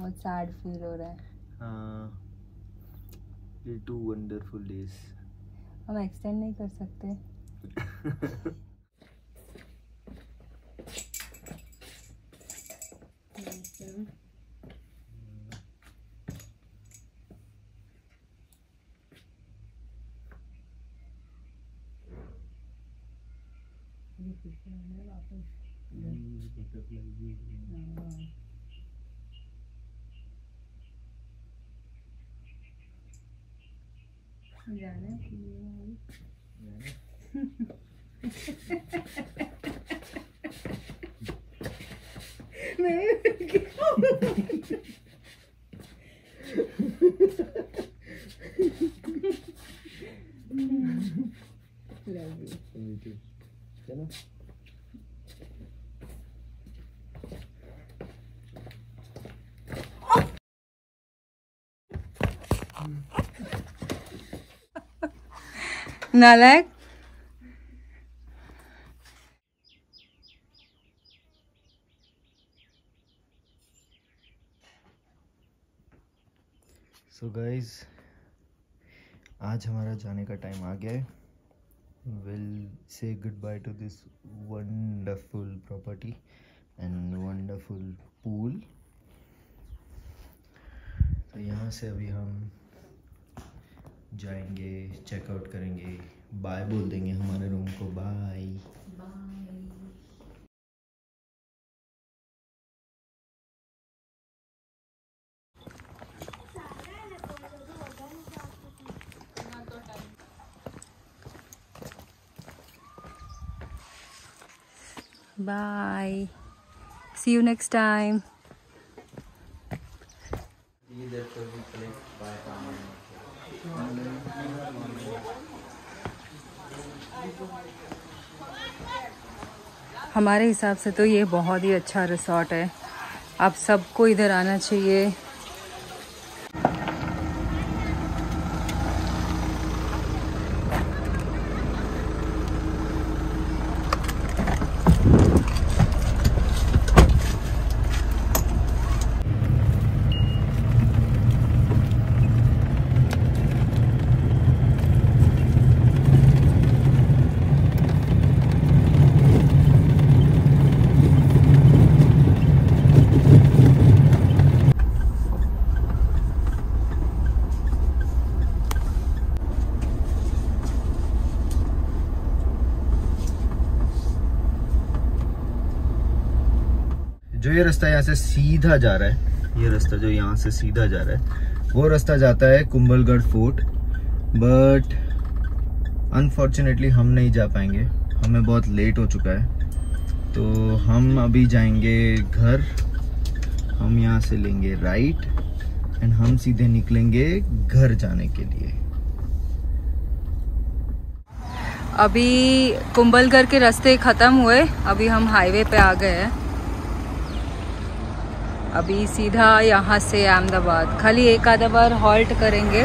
बहुत sad feel हो रहा है। ये 2 वंडरफुल डेज हम एक्सटेंड नहीं कर सकते। जाने चलो नालायक। सो गाइज आज हमारा जाने का टाइम आ गया है। Will say good bye to this wonderful property and wonderful pool. तो यहाँ से अभी हम जाएंगे, चेकआउट करेंगे, बाय बोल देंगे हमारे रूम को, bye. Bye. See you next time. हमारे हिसाब से तो ये बहुत ही अच्छा रिसॉर्ट है। आप सबको इधर आना चाहिए। जो ये रास्ता यहाँ से सीधा जा रहा है, ये रास्ता जो यहाँ से सीधा जा रहा है वो रास्ता जाता है कुंभलगढ़ फोर्ट। बट अनफॉर्चुनेटली हम नहीं जा पाएंगे, हमें बहुत लेट हो चुका है। तो हम अभी जाएंगे घर। हम यहाँ से लेंगे राइट एंड हम सीधे निकलेंगे घर जाने के लिए। अभी कुंभलगढ़ के रास्ते ख़त्म हुए, अभी हम हाईवे पे आ गए हैं। अभी सीधा यहाँ से अहमदाबाद, खाली एक आधा बार हॉल्ट करेंगे।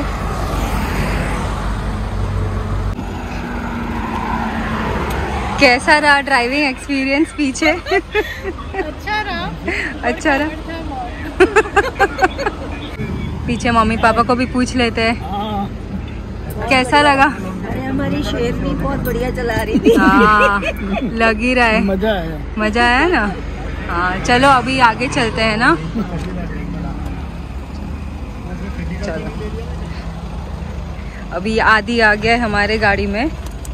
कैसा रहा ड्राइविंग एक्सपीरियंस पीछे? अच्छा रहा। अच्छा रहा। पीछे मम्मी पापा को भी पूछ लेते हैं कैसा लगा। अरे हमारी शेर भी बहुत बढ़िया चला रही थी। हाँ लग ही रहा है, मजा आया, मजा आया ना। हाँ चलो अभी आगे चलते हैं ना। चलो अभी आदि आ गया है हमारे गाड़ी में।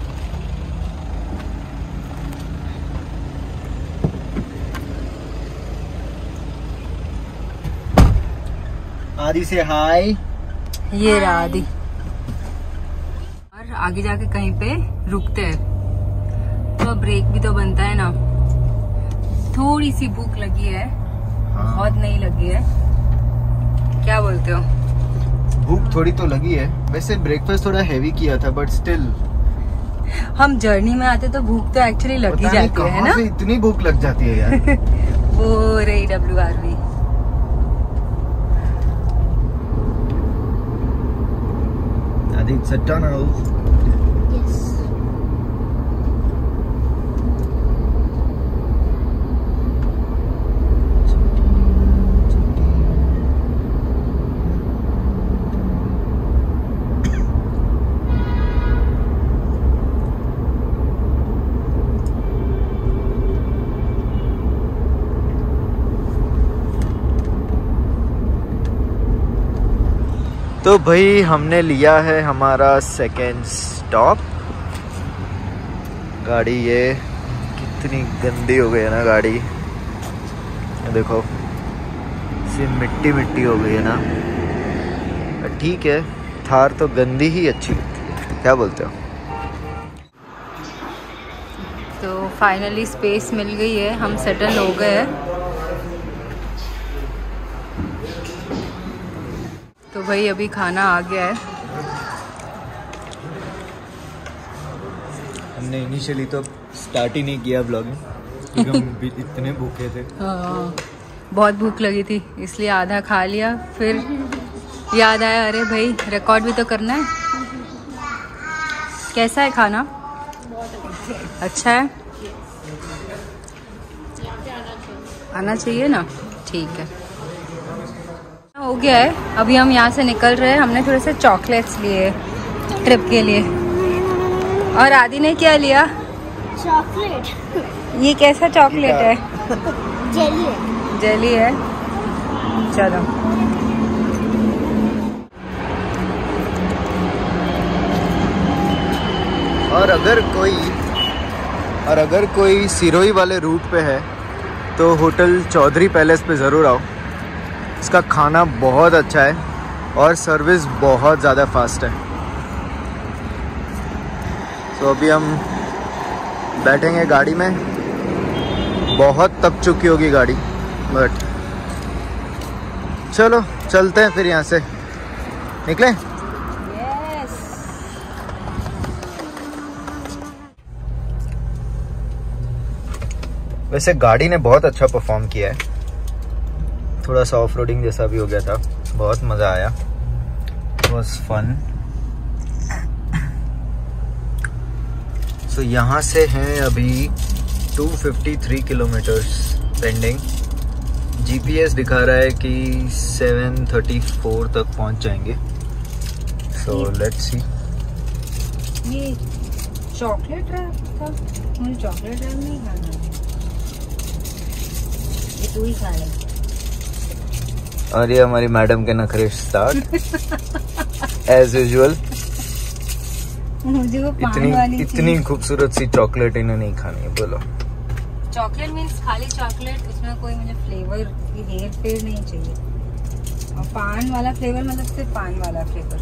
आदि से हाय। ये रहा आदि। और आगे जाके कहीं पे रुकते हैं तो ब्रेक भी तो बनता है ना। थोड़ी सी भूख लगी है। हाँ। बहुत नहीं लगी है, क्या बोलते हो? भूख थोड़ी तो लगी है। वैसे ब्रेकफास्ट थोड़ा हैवी किया था बट स्टिल हम जर्नी में आते तो भूख तो एक्चुअली लग ही जाती है ना। इतनी भूख लग जाती है यार। वो रही WRV। I think it's a tunnel. Yes. तो भाई हमने लिया है हमारा सेकेंड स्टॉप। गाड़ी ये कितनी गंदी हो गई है ना गाड़ी, देखो सिर्फ मिट्टी मिट्टी हो गई है ना। ठीक है, थार तो गंदी ही अच्छी लगती है, क्या बोलते हो? तो फाइनली स्पेस मिल गई है, हम सेटल हो गए हैं। तो भाई अभी खाना आ गया है। हमने इनिशियली तो स्टार्ट ही नहीं किया ब्लॉगिंग क्योंकि हम इतने भूखे थे। हाँ, बहुत भूख लगी थी इसलिए आधा खा लिया, फिर याद आया अरे भाई रिकॉर्ड भी तो करना है। कैसा है खाना? अच्छा है, आना चाहिए ना। ठीक है, हो गया है। अभी हम यहाँ से निकल रहे हैं। हमने थोड़े से चॉकलेट्स लिए ट्रिप के लिए। और आदि ने क्या लिया? चॉकलेट। ये कैसा चॉकलेट है? जेली है। जेली है। चलो और अगर कोई सिरोही वाले रूट पे है तो होटल चौधरी पैलेस पे ज़रूर आओ। इसका खाना बहुत अच्छा है और सर्विस बहुत ज़्यादा फास्ट है। तो अभी हम बैठेंगे गाड़ी में, बहुत तप चुकी होगी गाड़ी, बट चलो चलते हैं फिर यहाँ से निकलें। यस। वैसे गाड़ी ने बहुत अच्छा परफॉर्म किया है, थोड़ा सा ऑफ रोडिंग जैसा भी हो गया था, बहुत मज़ा आया, इट वॉज फन। सो यहाँ से हैं अभी 253 किलोमीटर्स पेंडिंग। जीपीएस दिखा रहा है कि 734 तक पहुँच जाएंगे। So let's see. ये चॉकलेट रैप था, मुझे चॉकलेट रैप नहीं खाना, ये तू ही खा ले। और ये हमारी मैडम के नखरे स्टार्ट एज यूजुअल। मुझे वो पान वाली इतनी खूबसूरत सी चॉकलेट इन्हें नहीं खानी है, बोलो। चॉकलेट मीन्स खाली चॉकलेट, उसमें कोई मुझे फ्लेवर की हेर फेर नहीं चाहिए। और पान वाला फ्लेवर मतलब सिर्फ पान वाला फ्लेवर।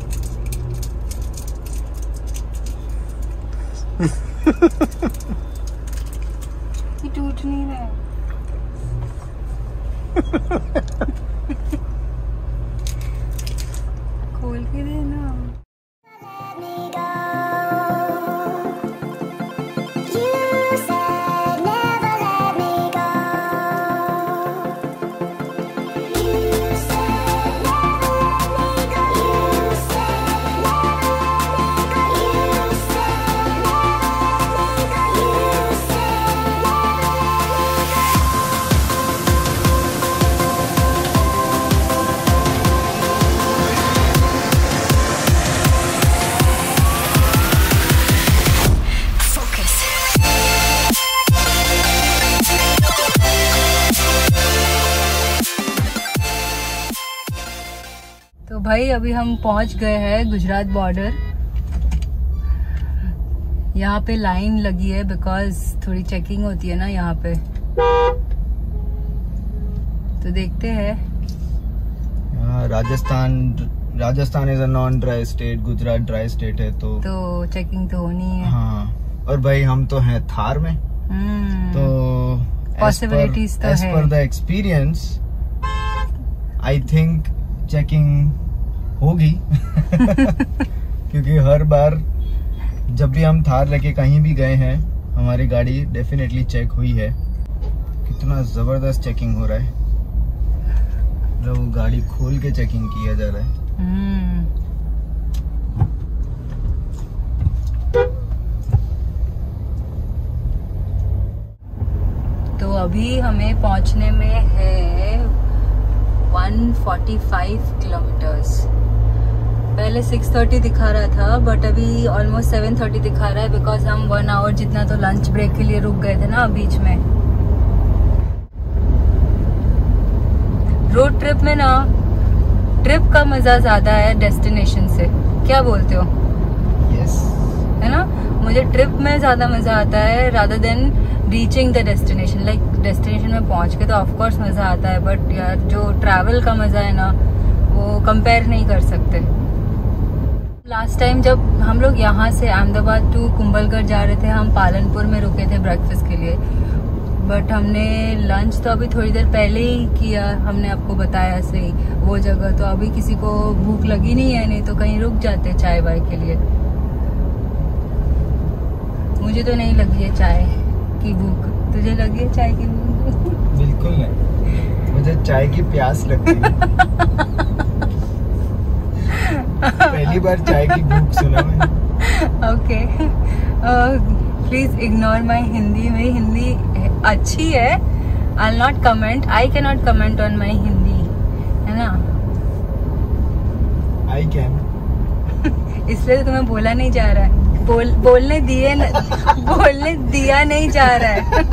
ये टूट नहीं रहा है। खोल के देना। तो भाई अभी हम पहुंच गए हैं गुजरात बॉर्डर। यहाँ पे लाइन लगी है बिकॉज थोड़ी चेकिंग होती है ना यहाँ पे, तो देखते हैं। Rajasthan is a non dry state, Gujarat dry state है, तो चेकिंग तो होनी है। हाँ, और भाई हम तो हैं थार में, तो पॉसिबिलिटीज तो है। As per the experience I think checking होगी क्योंकि हर बार जब भी हम थार लेके कहीं भी गए हैं हमारी गाड़ी डेफिनेटली चेक हुई है। कितना जबरदस्त चेकिंग हो रहा है, मतलब गाड़ी खोल के चेकिंग किया जा रहा है। तो अभी हमें पहुंचने में है 145 किलोमीटर्स। पहले 6:30 दिखा रहा था बट अभी ऑलमोस्ट 7:30 दिखा रहा है बिकॉज हम 1 आवर जितना तो लंच ब्रेक के लिए रुक गए थे ना बीच में। रोड ट्रिप में ना ट्रिप का मजा ज्यादा है डेस्टिनेशन से, क्या बोलते हो? यस है ना, मुझे ट्रिप में ज्यादा मजा आता है rather than reaching the destination. Like destination में पहुंच के तो ऑफ कोर्स मजा आता है, बट यार जो ट्रैवल का मजा है ना वो कंपेयर नहीं कर सकते। लास्ट टाइम जब हम लोग यहाँ से अहमदाबाद टू कुंभलगढ़ जा रहे थे, हम पालनपुर में रुके थे ब्रेकफास्ट के लिए, बट हमने लंच तो अभी थोड़ी देर पहले ही किया, हमने आपको बताया सही वो जगह। तो अभी किसी को भूख लगी नहीं है, नहीं तो कहीं रुक जाते चाय वाय के लिए। मुझे तो नहीं लगी है चाय की भूख, तुझे लगी है चाय की भूख? बिल्कुल नहीं, मुझे चाय की प्यास लगती है। पहली बार चाय की भूख सुना मैंने। Okay, please ignore my Hindi. मेरी हिंदी अच्छी है, I not comment, I can not comment on my Hindi, है ना? I can. इसलिए तो तुम्हें बोला नहीं जा रहा है, बोलने दिया नहीं जा रहा है।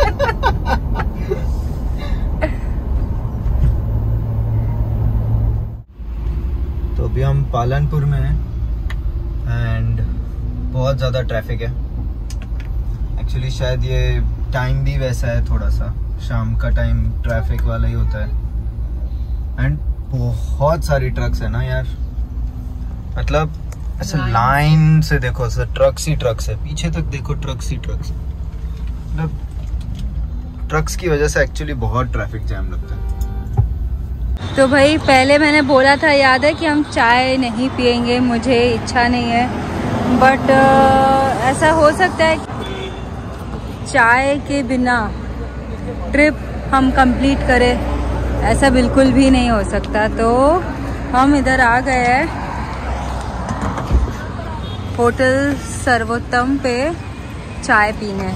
तो अभी हम पालनपुर में हैं एंड बहुत ज़्यादा ट्रैफिक है। एक्चुअली शायद ये टाइम भी वैसा है, थोड़ा सा शाम का टाइम ट्रैफिक वाला ही होता है। एंड बहुत सारी ट्रक्स है ना यार, मतलब ऐसे लाइन से देखो, ऐसे ट्रक्स ही ट्रक्स है, पीछे तक देखो ट्रक्स ही ट्रक्स है। मतलब ट्रक्स की वजह से एक्चुअली बहुत ट्रैफिक जाम लगता है। तो भाई पहले मैंने बोला था, याद है कि हम चाय नहीं पियेंगे, मुझे इच्छा नहीं है, बट ऐसा हो सकता है चाय के बिना ट्रिप हम कंप्लीट करें, ऐसा बिल्कुल भी नहीं हो सकता। तो हम इधर आ गए हैं होटल सर्वोत्तम पे चाय पीने।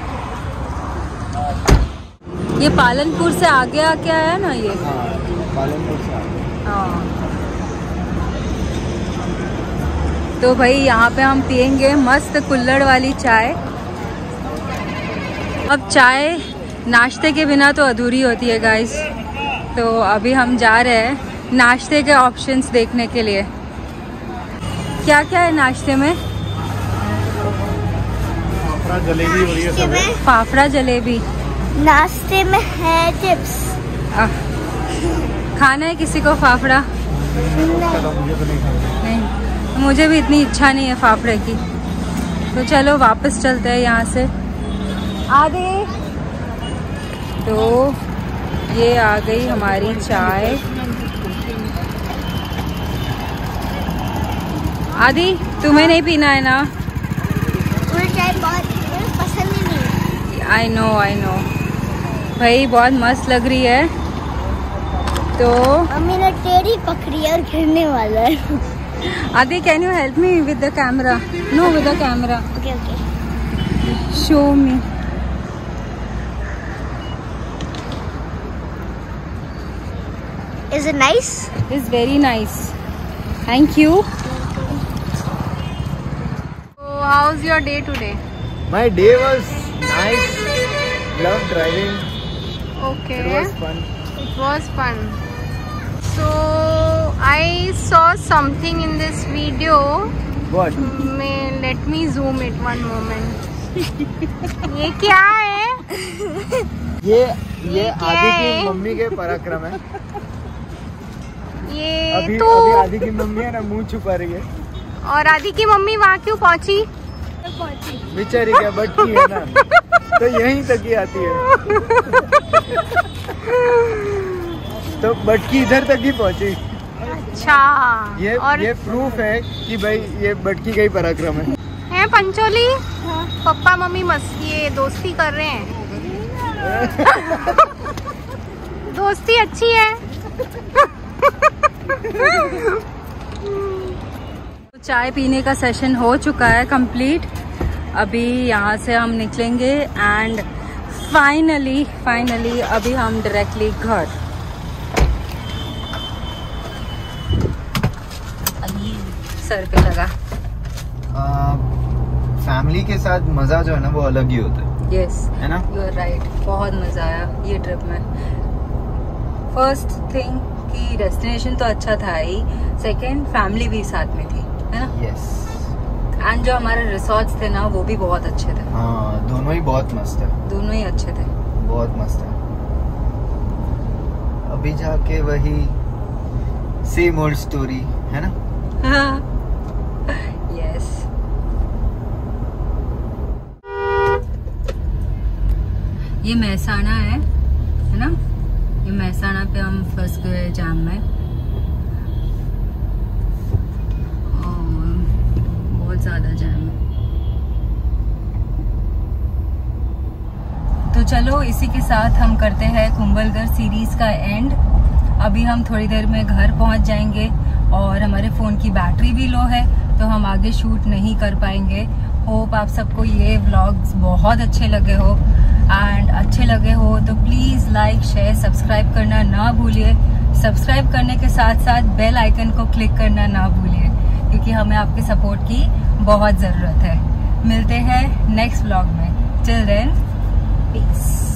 ये पालनपुर से आगे आके आया ना ये? पालनपुर से हाँ। तो भाई यहाँ पे हम पियेंगे मस्त कुल्हड़ वाली चाय। अब चाय नाश्ते के बिना तो अधूरी होती है गाइस, तो अभी हम जा रहे हैं नाश्ते के ऑप्शंस देखने के लिए। क्या क्या है नाश्ते में? फाफड़ा जलेबी हो रही है सब। फाफड़ा जलेबी नाश्ते में है चिप्स। खाना है किसी को फाफड़ा? नहीं, मुझे भी इतनी इच्छा नहीं है फाफड़े की। तो चलो वापस चलते हैं यहाँ से। आगे तो ये आ गई हमारी चाय। आदि तुम्हें नहीं पीना है ना? मुझे चाय बहुत पसंद ही नहीं है। आई नो भाई, बहुत मस्त लग रही है। तो मम्मी ने टेढ़ी पकड़ी है और गिरने वाला है। Aadi can you help me with the camera? No, with the camera. Okay okay, show me. Is it nice? It's very nice, thank you. How was your day today? My day was nice. Love driving. Okay. It was fun. It was fun. So I saw something in this video. What? Let me zoom it one moment. ये क्या है? ये आदि की mummy के पराक्रम है। ये अभी तो आदि की मम्मी है ना, मुंह छुपा रही है। और आदि की मम्मी वहाँ क्यों पहुँची? बेचारी क्या बटकी है ना, तो यहीं तक ही आती है। तो बटकी इधर तक ही पहुँची। अच्छा, ये प्रूफ है कि भाई ये बटकी का ही पराक्रम है। पंचोली? पापा मम्मी मस्त ये दोस्ती कर रहे हैं। दोस्ती अच्छी है। चाय पीने का सेशन हो चुका है कंप्लीट। अभी यहाँ से हम निकलेंगे एंड फाइनली अभी हम डायरेक्टली घर। सर पे लगा। फैमिली के साथ मजा जो है ना वो अलग ही होता है। यस, है ना? यू आर राइट, बहुत मजा आया ये ट्रिप में। फर्स्ट थिंग कि डेस्टिनेशन तो अच्छा था ही, सेकंड फैमिली भी साथ में थी, है ना? यस। एंड जो हमारे रिसोर्ट्स थे ना वो भी बहुत अच्छे थे। हाँ, दोनों ही बहुत मस्त है, दोनों ही अच्छे थे, बहुत मस्त है। अभी जाके वही सेम ओल्ड स्टोरी है ना? हाँ, यस। ये महसाना है ना? ये महसाना पे हम फंस गए जाम में, और बहुत ज्यादा जाम है। तो चलो इसी के साथ हम करते हैं कुंभलगढ़ सीरीज का एंड। अभी हम थोड़ी देर में घर पहुंच जाएंगे और हमारे फोन की बैटरी भी लो है, तो हम आगे शूट नहीं कर पाएंगे। होप आप सबको ये व्लॉग्स बहुत अच्छे लगे हो, एंड अच्छे लगे हो तो प्लीज लाइक, शेयर, सब्सक्राइब करना ना भूलिए। सब्सक्राइब करने के साथ साथ बेल आइकन को क्लिक करना ना भूलिए, क्योंकि हमें आपके सपोर्ट की बहुत जरूरत है। मिलते हैं नेक्स्ट व्लॉग में। Till then, piece.